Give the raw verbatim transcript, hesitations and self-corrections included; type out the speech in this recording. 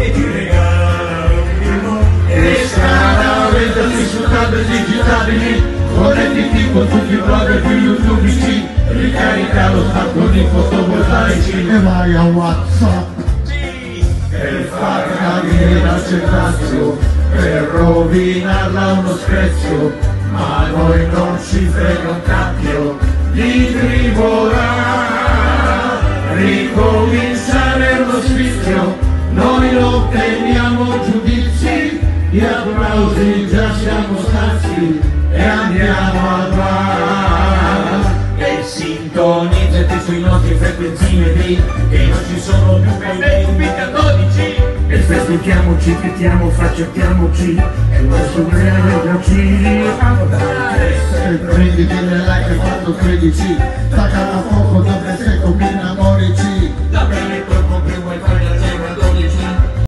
e ti regalo un primo. E strada, vedati su tablet digitabili, connettiti con tutti i blogger più youtubici, ricarica lo stacco di fotovoltaici e vai a WhatsApp per far cadere dal cetaceo, per rovinarla uno screzio, ma noi non ci frega un cacchio di tribolare, ricominciare uno sfizio, noi non teniamo giudizi, di applausi già siamo stanzi e andiamo al bar. E sintonizzati sui nostri frequenzimetri, che non ci sono più problemi a dodici. E festeggiamoci, chiediamo, facciamoci, e non subirci. e prenditi le like e quando credici, stacca a fuoco dove